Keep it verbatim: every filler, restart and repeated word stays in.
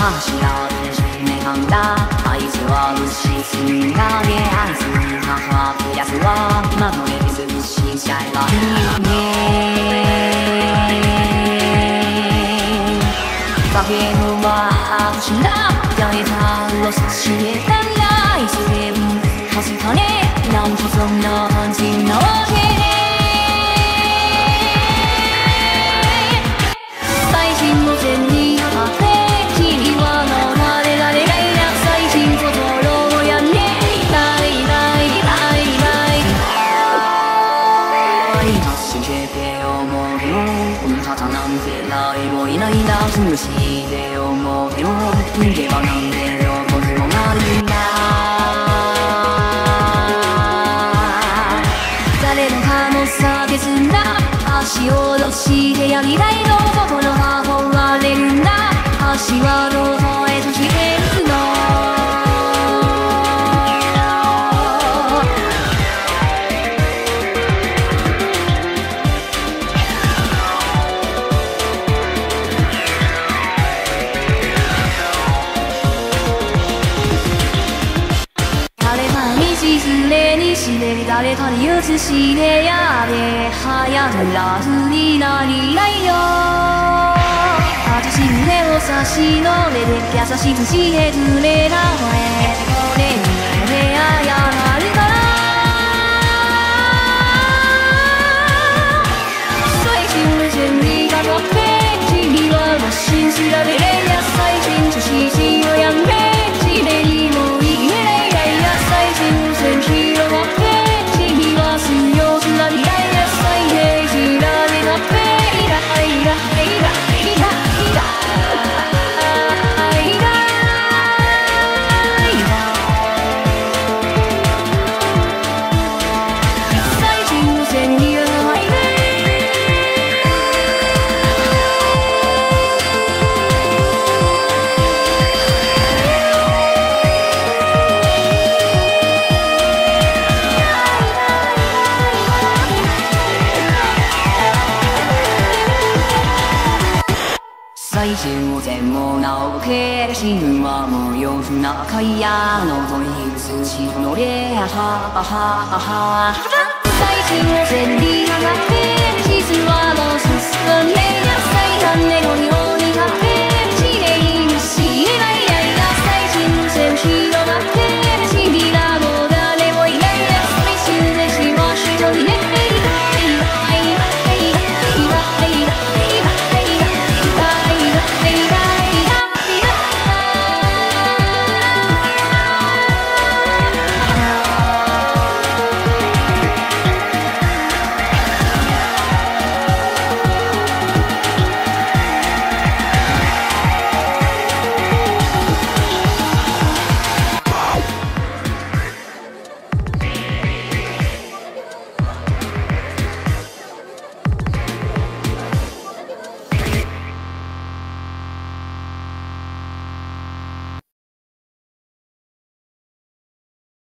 柱で締めかんだあいつは牛すんがであいつに母ってやつは守れずしちゃえばいいね影のまあ柱誰かを差し入れたらいつでも確かねなんとそんな感じなわけね最新の線に当たって君は逃れられないな最新心をやんねバイバイバイバイダッシュして思うけどこの方なんて誰もいないんだ苦しいで思うけど逃げ場なんてどこにもないんだ誰もかも叫ぶんだ足を下ろしてやりたいの心が壊れるんだ足はどこへと消えるの誰かに失礼にして誰かに移してやれ早く楽になりないよ私胸を差し伸べて優しくしてくれたまえこれに俺ややがるから最新の線にかかって君はマシン調べれや最新女子しをやめきれいも言えないや最新の線広がって君は強くなりたいや最低調べたってイライライライライラ最終戦もなおけ死ぬ間もよ不仲やのといつしのれはははは最終戦に上がって実はもう進んでや